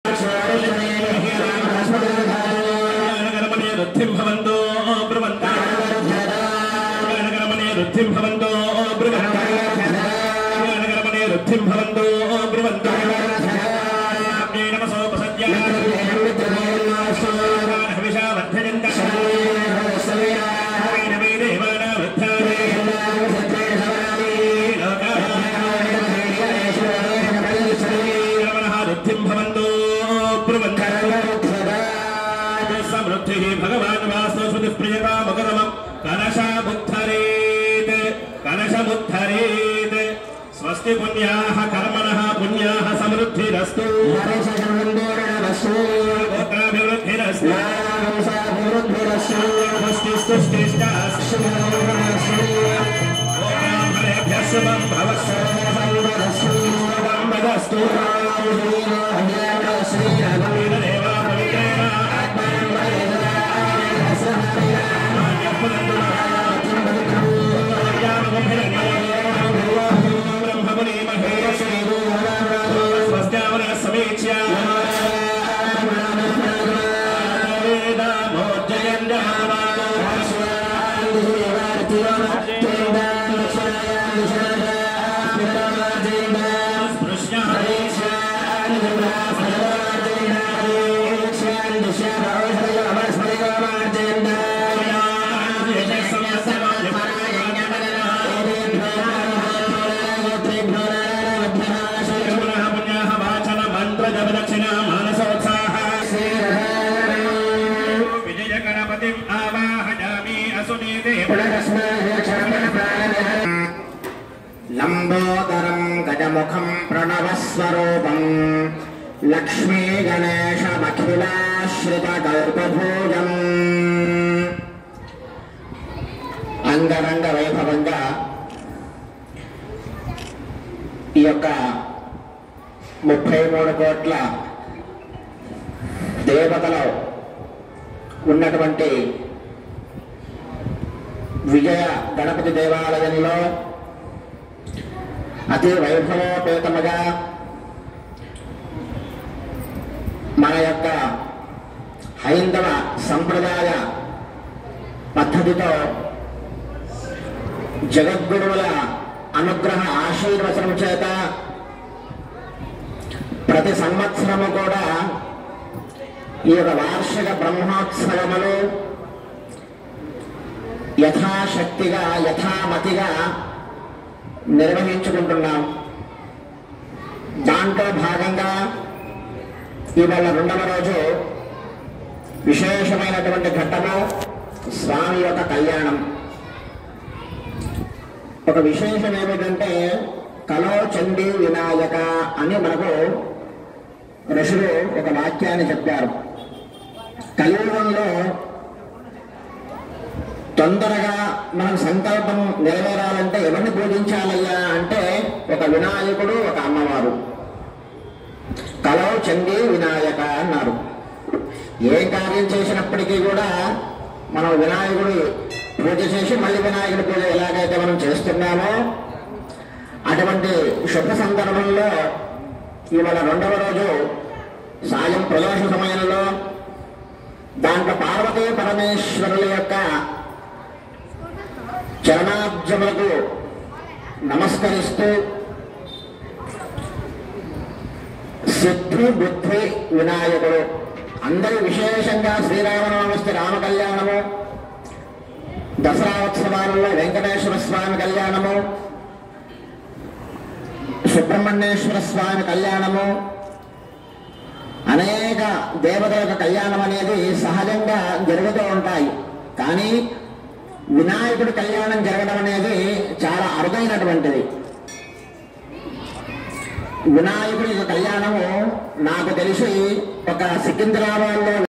स्वस्ति पुण्याः कर्मणः पुण्याः समृद्धिरस्तु गोत्राभिवृद्धिरस्तु गोब्राह्मणेभ्यः शुभं भवस्तु वदस्तु श्रीदेवा पवित्रेण लंबोदरं गजमुखं प्रणवस्वरूपं लक्ष्मी गणेशमखिलाश्रितकल्पभूजम् अंगरंग వైభవంగా ఈ యొక్క 33 కోట్ల దేవతలు ఉన్నటువంటి విజయ గణపతి దేవాలయంలో అతి వైభవోపేతముగా మన యొక్క హైందవ సంప్రదాయ పద్ధతితో జగద్గురువుల అనుగ్రహ ఆశీర్వచనం చేత ప్రతి సంవత్సరము కూడా ఈ యొక్క వార్షిక బ్రహ్మోత్సవములు యథాశక్తిగా యథామతిగా నిర్వహించుకుంటున్నాం. దాంట్లో భాగంగా ఇవాళ రెండవ రోజు విశేషమైనటువంటి ఘట్టము స్వామి యొక్క కళ్యాణం. ఒక విశేషం ఏమిటంటే కలో చండీ వినాయక అని మనకు ఋషులు ఒక వాక్యాన్ని చెప్పారు. కలియుగంలో తొందరగా మనం సంకల్పం నెరవేరాలంటే ఎవరిని పూజించాలయ్యా అంటే ఒక వినాయకుడు ఒక అమ్మవారు. కలో చండీ వినాయక అన్నారు. ఏ కార్యం చేసినప్పటికీ కూడా మనం వినాయకుడు పూజ చేసి మళ్ళీ వినాయకుడి పూజ ఎలాగైతే మనం చేస్తున్నామో అటువంటి శుభ సందర్భంలో ఇవాళ రెండవ రోజు సాయం ప్రదోష సమయంలో దాంట్లో పార్వతీ పరమేశ్వరుల యొక్క చరణాబ్జములకు నమస్కరిస్తూ సిద్ధి బుద్ధి వినాయకుడు అందరూ విశేషంగా శ్రీరామనవమి రామ కళ్యాణము, దసరా ఉత్సవాలలో వెంకటేశ్వర స్వామి కళ్యాణము, సుబ్రహ్మణ్యేశ్వర స్వామి కళ్యాణము, అనేక దేవతల కళ్యాణం అనేది సహజంగా జరుగుతూ ఉంటాయి. కానీ వినాయకుడి కళ్యాణం జరగడం అనేది చాలా అరుదైనటువంటిది. వినాయకుడి కళ్యాణము నాకు తెలిసి ఒక సికింద్రాబాద్లో